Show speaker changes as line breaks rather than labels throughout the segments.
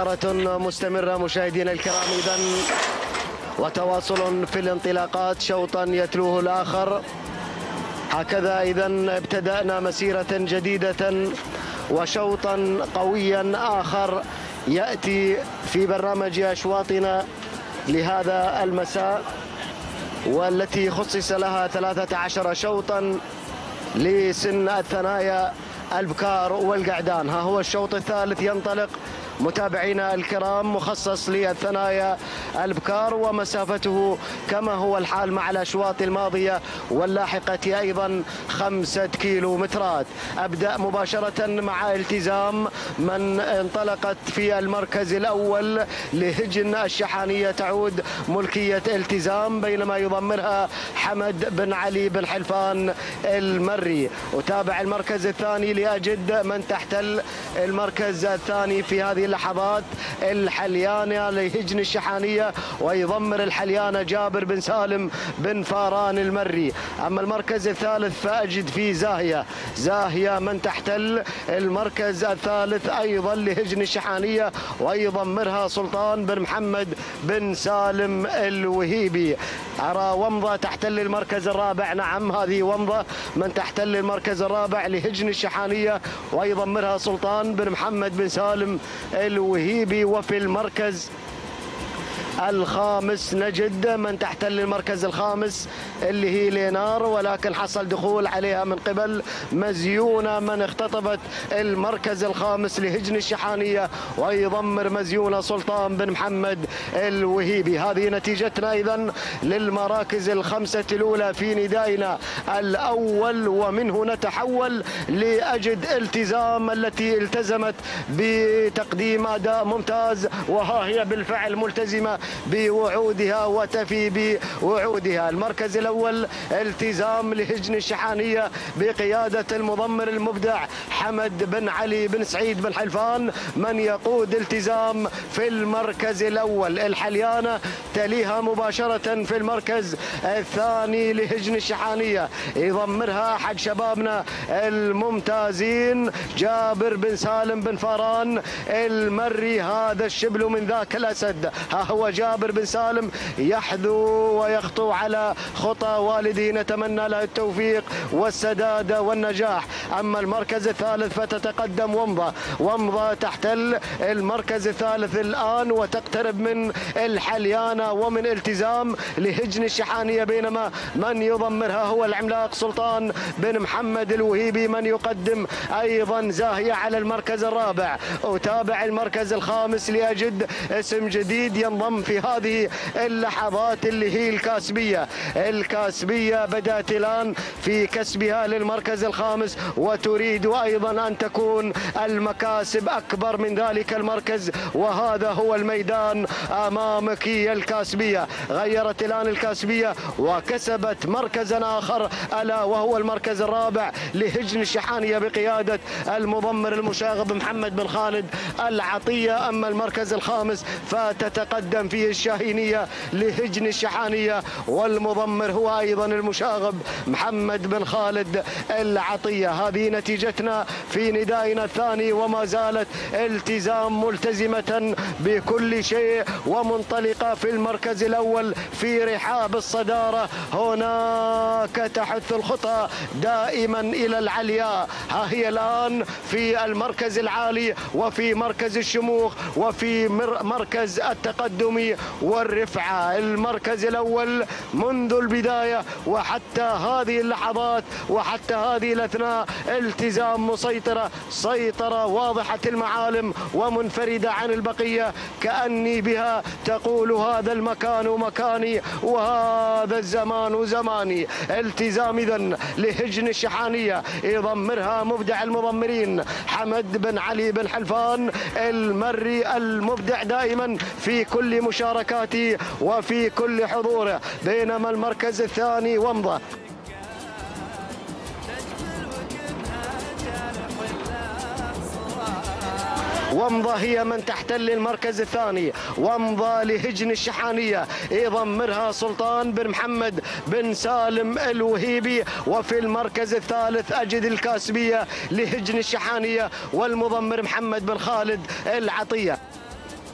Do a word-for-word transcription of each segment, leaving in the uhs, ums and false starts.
مسيطرة مستمرة مشاهدينا الكرام إذن، وتواصل في الانطلاقات، شوطا يتلوه الآخر. هكذا إذن ابتدأنا مسيرة جديدة وشوطا قويا آخر يأتي في برنامج أشواطنا لهذا المساء، والتي خصص لها ثلاثة عشر شوطا لسن الثنايا البكار والقعدان. ها هو الشوط الثالث ينطلق متابعينا الكرام، مخصص للثنايا البكار، ومسافته كما هو الحال مع الأشواط الماضية واللاحقة أيضا خمسة كيلو مترات. أبدأ مباشرة مع التزام من انطلقت في المركز الأول لهجن الشحانية، تعود ملكية التزام، بينما يضمرها حمد بن علي بن حلفان المري. وتابع المركز الثاني لأجد من تحتل المركز الثاني في هذه اللحظات الحليانة لهجن الشحانية، ويضمر الحليانة جابر بن سالم بن فاران المري. أما المركز الثالث فأجد فيه زاهية زاهية من تحتل المركز الثالث أيضا لهجن الشحانية، ويضمرها سلطان بن محمد بن سالم الوهيبي. أرى ومضة تحتل المركز الرابع، نعم هذه ومضة من تحتل المركز الرابع لهجن الشحانية، ويضمرها سلطان بن محمد بن سالم الوهيبي. وفي المركز الخامس نجد من تحتل المركز الخامس اللي هي لينار، ولكن حصل دخول عليها من قبل مزيونة من اختطفت المركز الخامس لهجن الشحانية، ويضمر مزيونة سلطان بن محمد الوهيبي. هذه نتيجتنا إذن للمراكز الخمسة الأولى في ندائنا الأول، ومنه نتحول لأجد التزام التي التزمت بتقديم أداء ممتاز، وها هي بالفعل ملتزمة بوعودها وتفي بوعودها. المركز الأول التزام لهجن الشحانية بقيادة المضمر المبدع حمد بن علي بن سعيد بن حلفان، من يقود التزام في المركز الأول. الحليانة تليها مباشرة في المركز الثاني لهجن الشحانية، يضمرها أحد شبابنا الممتازين جابر بن سالم بن فاران المري، هذا الشبل من ذاك الأسد. ها هو جابر بن سالم يحذو ويخطو على خطى والده، نتمنى له التوفيق والسداد والنجاح. أما المركز الثالث فتتقدم ومضة ومضة تحتل المركز الثالث الآن، وتقترب من الحليانة ومن التزام لهجن الشحانية، بينما من يضمرها هو العملاق سلطان بن محمد الوهيبي، من يقدم أيضا زاهية على المركز الرابع. أتابع المركز الخامس لأجد اسم جديد ينضم في هذه اللحظات اللي هي الكاسبية. الكاسبية بدأت الآن في كسبها للمركز الخامس، وتريد أيضا أن تكون المكاسب أكبر من ذلك المركز، وهذا هو الميدان أمامك يا الكاسبية. غيرت الآن الكاسبية وكسبت مركزا آخر، ألا وهو المركز الرابع لهجن الشحانية بقيادة المضمر المشاغب محمد بن خالد العطية. أما المركز الخامس فتتقدم فيه الشاهينية لهجن الشحانية، والمضمر هو أيضا المشاغب محمد بن خالد العطية. هذه نتيجتنا في ندائنا الثاني، وما زالت التزام ملتزمة بكل شيء ومنطلقة في المركز الأول في رحاب الصدارة. هناك تحث الخطى دائما إلى العليا. ها هي الآن في المركز العالي وفي مركز الشموخ وفي مركز التقدم والرفعة. المركز الأول منذ البداية وحتى هذه اللحظات وحتى هذه الأثناء التزام مسيطرة، سيطرة واضحة المعالم ومنفردة عن البقية، كأني بها تقول هذا المكان مكاني وهذا الزمان زماني. التزام إذن لهجن الشحانية، يضمرها مبدع المضمرين حمد بن علي بن حلفان المري المبدع دائما في كل مشاركاته وفي كل حضوره. بينما المركز الثاني ومضة ومضة هي من تحتل المركز الثاني، ومضة لهجن الشحانية يضمرها سلطان بن محمد بن سالم الوهيبي. وفي المركز الثالث أجد الكاسبية لهجن الشحانية والمضمر محمد بن خالد العطية.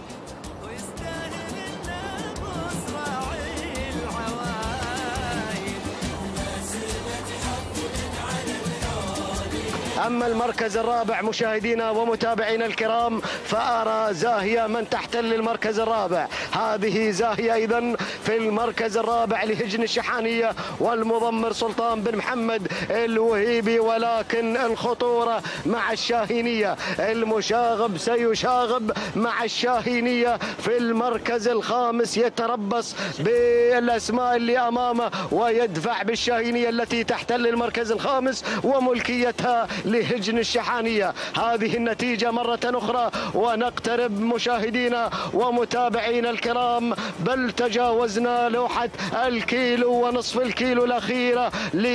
أما المركز الرابع مشاهدينا ومتابعينا الكرام فأرى زاهية من تحتل المركز الرابع. هذه زاهية أيضا في المركز الرابع لهجن الشحانية والمضمر سلطان بن محمد الوهيبي، ولكن الخطورة مع الشاهينية. المشاغب سيشاغب مع الشاهينية في المركز الخامس، يتربص بالأسماء اللي أمامه ويدفع بالشاهينية التي تحتل المركز الخامس وملكيتها لهجن الشحانية. هذه النتيجة مرة أخرى ونقترب مشاهدينا ومتابعينا الكرام، بل تجاوزنا لوحة الكيلو ونصف الكيلو الأخيرة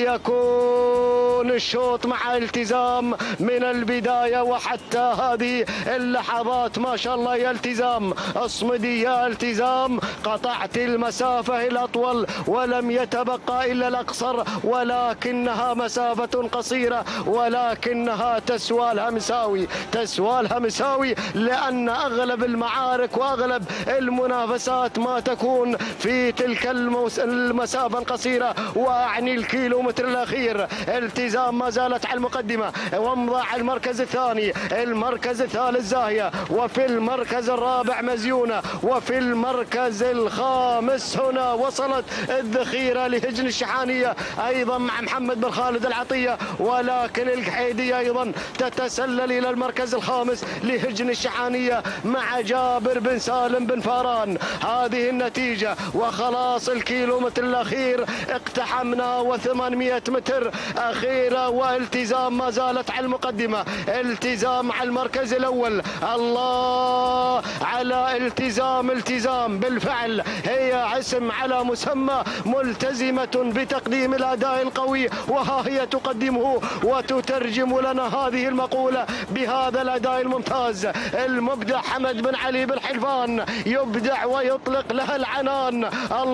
ليكون الشوط مع التزام من البداية وحتى هذه اللحظات. ما شاء الله يا التزام، اصمدي يا التزام، قطعت المسافة الأطول ولم يتبقى إلا الأقصر، ولكنها مسافة قصيرة ولكنها تسوى لها مساوي، تسوى لها مساوي، لأن أغلب المعارك وأغلب المنافسات ما تكون في تلك المسافة القصيرة، وأعني الكيلومتر الأخير. التزام ما زالت على المقدمة وامضى على المركز الثاني، المركز الثالث زاهية، وفي المركز الرابع مزيونة، وفي المركز الخامس هنا وصلت الذخيرة لهجن الشحانية أيضا مع محمد بن خالد العطية، ولكن القحيدية أيضا تتسلل إلى المركز الخامس لهجن الشحانية مع جابر بن سالم بن فاران. هذه النتيجة وخلاص الكيلومتر الأخير اقتحمنا وثمانمئة متر أخيرة، والتزام ما زالت على المقدمة. التزام على المركز الأول، الله على التزام. التزام بالفعل هي اسم على مسمى، ملتزمة بتقديم الأداء القوي، وها هي تقدمه وتترجم لنا هذه المقولة بهذا الأداء الممتاز. المبدع حمد بن علي بن حلفان يبدع ويطلق لها العنان.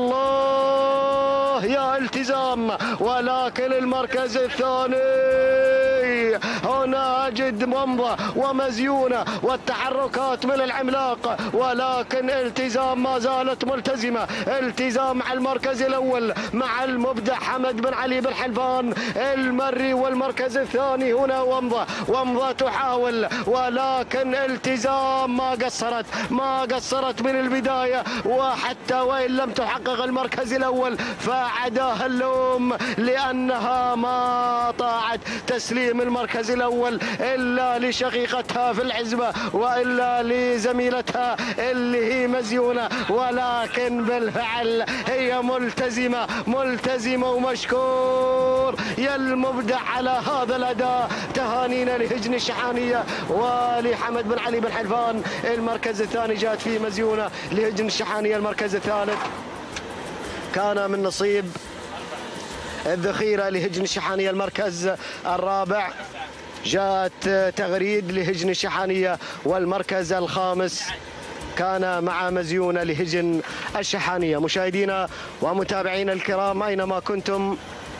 الله يا التزام، ولكن المركز الثاني هنا أجد ممضى ومزيونة والتحركات من العملاق، ولكن التزام ما زالت ملتزمة. التزام على المركز الأول مع المبدع حمد بن علي بن حلفان المري، والمركز الثاني هنا ومضى. ومضى تحاول، ولكن التزام ما قصرت ما قصرت من البداية، وحتى وإن لم تحقق المركز الأول فعداها اللوم لأنها ما طاعت تسليم المركز الأول إلا لشقيقتها في العزبة وإلا لزميلتها اللي هي مزيونة، ولكن بالفعل هي ملتزمة ملتزمة ومشكور يا المبدع على هذا الأداء. تهانينا لهجن الشحانية ولحمد بن علي بن حلفان. المركز الثاني جاءت فيه مزيونة لهجن الشحانية. المركز الثالث كان من نصيب الذخيرة لهجن الشحانية. المركز الرابع جاءت تغريد لهجن الشحانية، والمركز الخامس كان مع مزيونة لهجن الشحانية. مشاهدينا ومتابعينا الكرام أينما كنتم،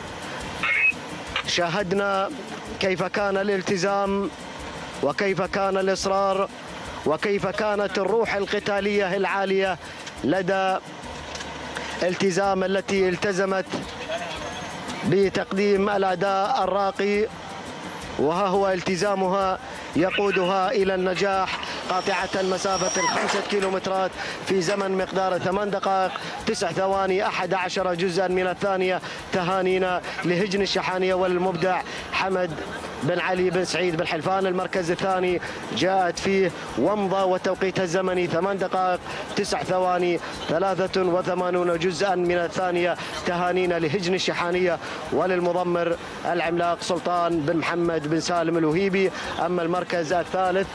شاهدنا كيف كان الالتزام وكيف كان الإصرار وكيف كانت الروح القتالية العالية لدى التزام التي التزمت بتقديم الأداء الراقي، وها هو التزامها يقودها إلى النجاح، قاطعة مسافة الخمسة كيلومترات في زمن مقدار ثمان دقائق تسع ثواني أحد عشر جزءا من الثانية. تهانينا لهجن الشحانية والمبدع حمد بن علي بن سعيد بن حلفان. المركز الثاني جاءت فيه ومضى وتوقيتها الزمني ثمان دقائق تسع ثواني ثلاثة وثمانون جزءا من الثانية. تهانينا لهجن الشحانية وللمضمر العملاق سلطان بن محمد بن سالم الوهيبي. أما المركز الثالث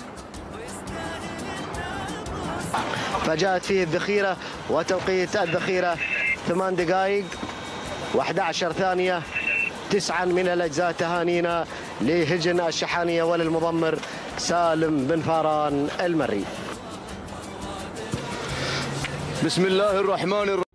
فجاءت فيه الذخيرة وتوقيت الذخيرة ثمان دقائق وأحد عشر ثانية تسعا من الأجزاء. تهانينا لهجن الشحانية وللمضمر سالم بن فاران المري.
بسم الله الرحمن الرحيم.